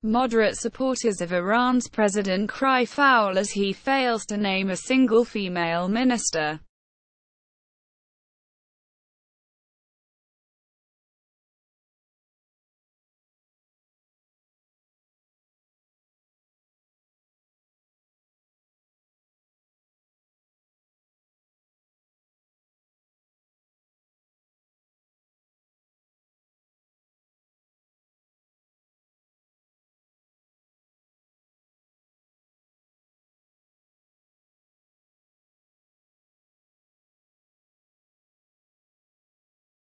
Moderate supporters of Iran's president cry foul as he fails to name a single female minister.